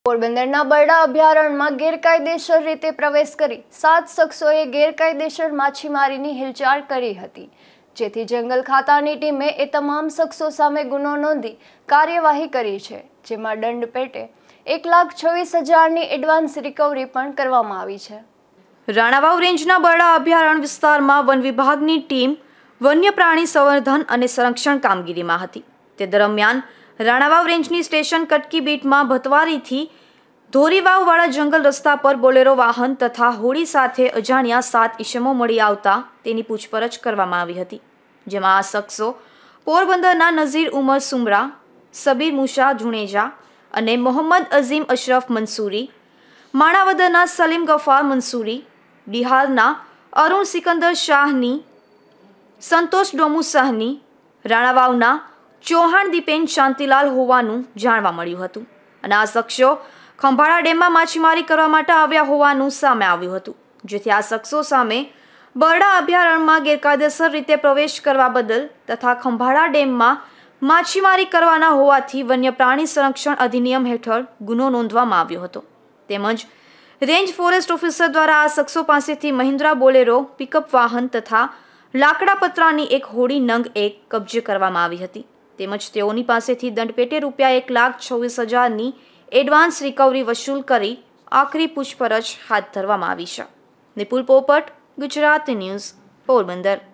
પોરબંદરના બરડા અભયારણ્યમાં ગેરકાયદેસર રીતે પ્રવેશ કરી 7 શખ્સોએ ગેરકાયદેસર માછીમારીની હિલચાલ કરી હતી, જેથી જંગલ ખાતાની ટીમે એ તમામ શખ્સો સામે ગુનો નોંધી કાર્યવાહી કરી છે, જેમાં દંડ પેટે 1,26,000ની એડવાન્સ રિકવરી પણ કરવામાં આવી છે। રાણાવાવ રેન્જના બરડા અભયારણ્ય વિસ્તારમાં વન વિભાગની ટીમ વન્ય પ્રાણી સંવર્ધન અને સંરક્ષણ કામગીરીમાં હતી। તે દરમિયાન રાણાવાવ રેન્જની સ્ટેશન કટકી બીટમાં ભતવારીથી ધોરીવાવવાળા જંગલ રસ્તા પર બોલેરો વાહન તથા હોડી સાથે અજાણ્યા 7 ઈસમો મળી આવતા તેની પૂછપરછ કરવામાં આવી હતી, જેમાં આ શખ્સો પોરબંદરના નઝીર ઉમર સુમરા, સબીર મુશા જુણેજા અને મોહમ્મદ અઝીમ અશરફ મંસૂરી, માણાવદરના સલીમ ગફાર મંસૂરી, બિહારના અરુણ સિકંદર શાહની, સંતોષ ડોમુ શાહની, રાણાવાવના ચૌહાણ દીપેન શાંતિલાલ હોવાનું જાણવા મળ્યું હતું અને આ શખ્સો ખંભાળા ડેમમાં માછીમારી કરવા માટે આવ્યા હોવાનું સામે આવ્યું હતું, જેથી આ શખ્સો સામે બરડા અભયારણ્યમાં ગેરકાયદેસર રીતે પ્રવેશ કરવા બદલ તથા ખંભાળા ડેમમાં માછીમારી કરવાના હોવાથી વન્ય પ્રાણી સંરક્ષણ અધિનિયમ હેઠળ ગુનો નોંધવામાં આવ્યો હતો। તેમજ રેન્જ ફોરેસ્ટ ઓફિસર દ્વારા આ શખ્સો પાસેથી મહિન્દ્રા બોલેરો પિકઅપ વાહન તથા લાકડા પતરાની એક હોડી નંગ 1 કબજે કરવામાં આવી હતી। તેમજ તેઓની પાસેથી દંડ પેટે ₹1,26,000ની એડવાન્સ રિકવરી વસૂલ કરી આખરી પૂછપરછ હાથ ધરવામાં આવી છે। નિપુલ પોપટ, ગુજરાત ન્યૂઝ, પોરબંદર।